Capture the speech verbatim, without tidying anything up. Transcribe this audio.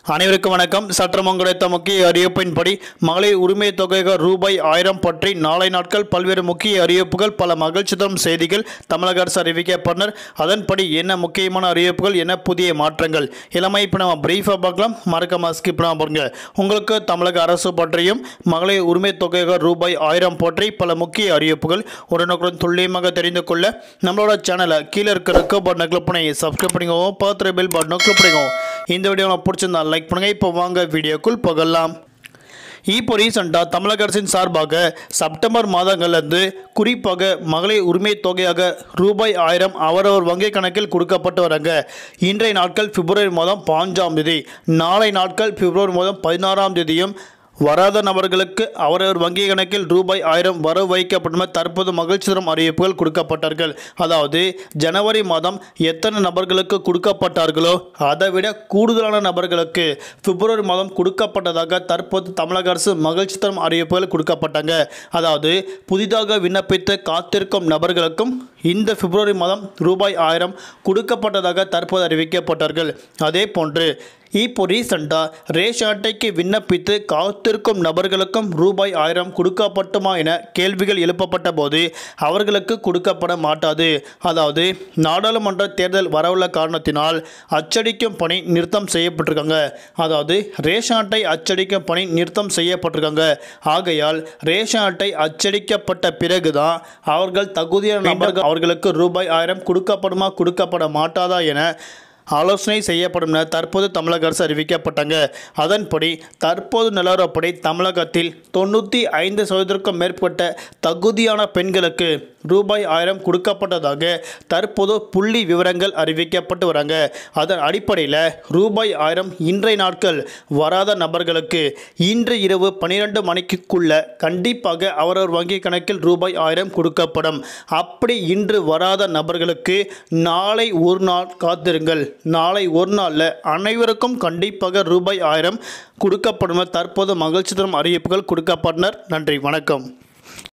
அனைவருக்கும் வணக்கம். சற்றமும் கிடைத்த முக்கிய அறிவிப்பின்படி மகளிர் உரிமை தொகையாக ரூபாய் ஆயிரம் பற்றி நாளை நாட்கள் பல்வேறு முக்கிய அறிவிப்புகள், பல மகிழ்ச்சி தரும் செய்திகள் தமிழக அரசு அறிவிக்கப்பட்டனர். அதன்படி என்ன முக்கியமான அறிவிப்புகள், என்ன புதிய மாற்றங்கள் இளமை இப்போ நம்ம பிரீஃபாக பார்க்கலாம். மறக்காம ஸ்கிப் பண்ணாம பாருங்க. உங்களுக்கு தமிழக அரசு பற்றியும் மகளிர் உரிமை தொகையாக ரூபாய் ஆயிரம் பற்றி பல முக்கிய அறிவிப்புகள் உடனுக்குடன் துல்லியமாக தெரிந்து கொள்ள நம்மளோட சேனலை கீழே இருக்கிற பட்டனை கிளிக் பண்ணி சப்ஸ்கிரைப் பண்ணிக்கோங்க. பார்த்து பெல் பட்டனை கிளிக் பண்ணிக்கோங்க. இந்த வீடியோ நான் பிடிச்சிருந்தா லைக் பண்ணுங்க. இப்போ வாங்க வீடியோக்குள் போகலாம். இப்போ ரீசெண்டாக தமிழக அரசின் சார்பாக செப்டம்பர் மாதங்கள்லேருந்து குறிப்பாக மகளிர் உரிமை தொகையாக ரூபாய் ஆயிரம் அவரவர் வங்கி கணக்கில் கொடுக்கப்பட்டு வராங்க. இன்றைய நாட்கள் பிப்ரவரி மாதம் பாஞ்சாம் தேதி, நாளை நாட்கள் பிப்ரவரி மாதம் பதினாறாம் தேதியும் வராத நபர்களுக்கு அவரவர் வங்கி கணக்கில் ரூபாய் ஆயிரம் வரவு வைக்கப்படும். தற்போது மகிழ்ச்சி தரும் அறிவிப்புகள் கொடுக்கப்பட்டார்கள். அதாவது ஜனவரி மாதம் எத்தனை நபர்களுக்கு கொடுக்கப்பட்டார்களோ அதை விட கூடுதலான நபர்களுக்கு பிப்ரவரி மாதம் கொடுக்கப்பட்டதாக தற்போது தமிழக அரசு மகிழ்ச்சி தரும் அறிவிப்புகள் கொடுக்கப்பட்டாங்க. அதாவது புதிதாக விண்ணப்பித்து காத்திருக்கும் நபர்களுக்கும் இந்த பிப்ரவரி மாதம் ரூபாய் ஆயிரம் கொடுக்கப்பட்டதாக தற்போது அறிவிக்கப்பட்டார்கள். அதே போன்று இப்போ ரீசெண்டாக ரேஷன் அட்டைக்கு விண்ணப்பித்து காத்திருக்கும் நபர்களுக்கும் ரூபாய் ஆயிரம் கொடுக்கப்பட்டுமா என கேள்விகள் எழுப்பப்பட்ட போது அவர்களுக்கு கொடுக்கப்பட மாட்டாது. அதாவது நாடாளுமன்ற தேர்தல் வரவுள்ள காரணத்தினால் அச்சடிக்கும் பணி நிறுத்தம் செய்யப்பட்டிருக்காங்க. அதாவது ரேஷன் அட்டை அச்சடிக்கும் பணி நிறுத்தம் செய்யப்பட்டிருக்காங்க. ஆகையால் ரேஷன் அட்டை அச்சடிக்கப்பட்ட பிறகுதான் அவர்கள் தகுதியான நபர்கள் அவர்களுக்கு ரூபாய் ஆயிரம் கொடுக்கப்படுமா கொடுக்கப்பட மாட்டாதா என ஆலோசனை செய்யப்படும் என தற்போது தமிழக அரசு அறிவிக்கப்பட்டாங்க. அதன்படி தற்போது நிலவரப்படி தமிழகத்தில் தொண்ணூற்றி ஐந்து சதவீதத்திற்கும் மேற்பட்ட தகுதியான பெண்களுக்கு ரூபாய் ஆயிரம் கொடுக்கப்பட்டதாக தற்போது புள்ளி விவரங்கள் அறிவிக்கப்பட்டு வராங்க. அதன் அடிப்படையில் ரூபாய் ஆயிரம் இன்றைய நாட்கள் வராத நபர்களுக்கு இன்று இரவு பன்னிரெண்டு மணிக்குள்ள கண்டிப்பாக அவரவர் வங்கி கணக்கில் ரூபாய் ஆயிரம் கொடுக்கப்படும். அப்படி இன்று வராத நபர்களுக்கு நாளை ஒரு நாள் காத்திருங்கள். நாளை ஒரு நாளில் அனைவருக்கும் கண்டிப்பாக ரூபாய் ஆயிரம் கொடுக்கப்படும். தற்போது மகிழ்ச்சி தரும் அறிவிப்புகள் கொடுக்கப்பட்டனர். நன்றி, வணக்கம்.